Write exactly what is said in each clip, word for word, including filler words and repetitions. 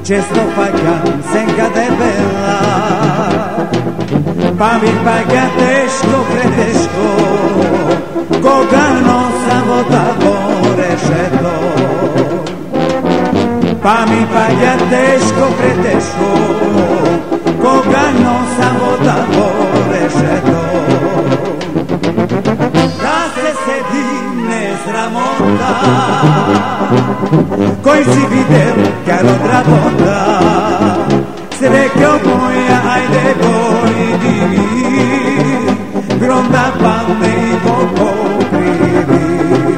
često paljam, senka debela, pa mi palja teško, preteško, koga nosa voda porešeto. Pa mi palja teško, preteško, koga nosa voda porešeto. Da se sedi ne sramota, koji si videl kar od rabota, srećo moja, ajde dojdi mi, grom da padne i Bog pokrivi.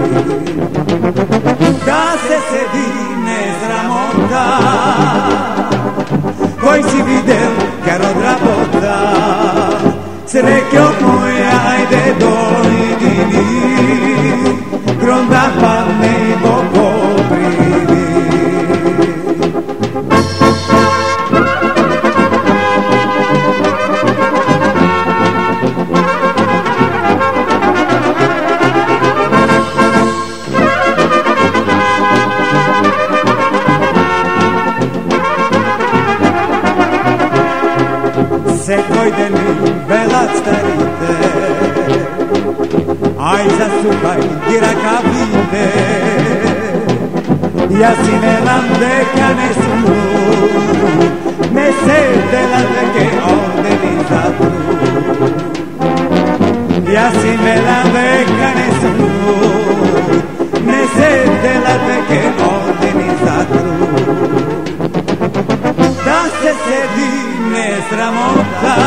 Da se sedi ne sramota, koji si videl kar od rabota, srećo moja, ajde dojdi mi, grom da padne i Bog pokrivi. Se dojde mi velat starite, aj zasupaj diraka vide, ja si velam deka ne snu, ne se dela deke ovde ni zatru. Ja si velam deka ne snu, ne se dela deke ovde ni zatru. Da se sedi ne sramota,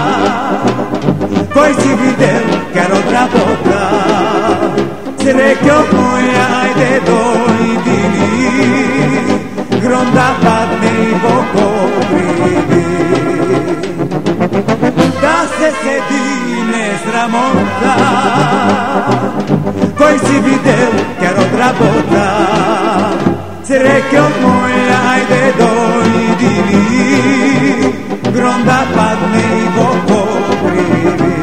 koji si videl kar od rabota, srećo moja, ajde dojdi mi, grom da padne i Bog pokrivi. Da se sedi ne sramota, koji si videl kar od rabota, srećo moja, ajde dojdi mi, grom da padne i Bog pokrivi.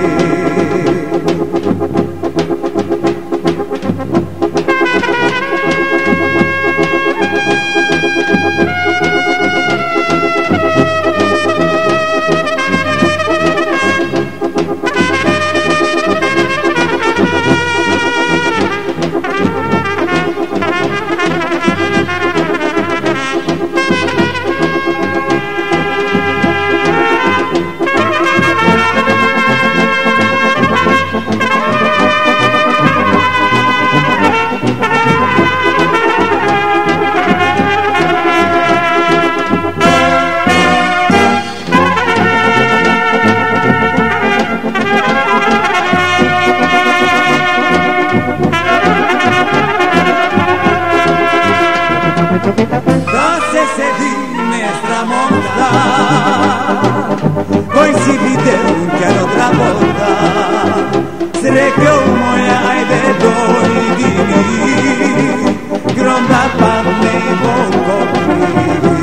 Da se sedi ne sramota, koji si videl kar od rabota, srećo moja, ajde dojdi mi, grom da padne i Bog pokrivi.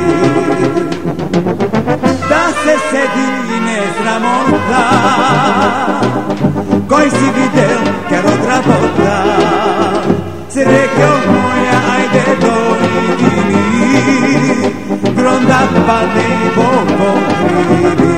Da se sedi ne sramota, koji si videl kar od rabota, srećo moja, ajde dojdi mi, grom da padne i Bog pokrivi.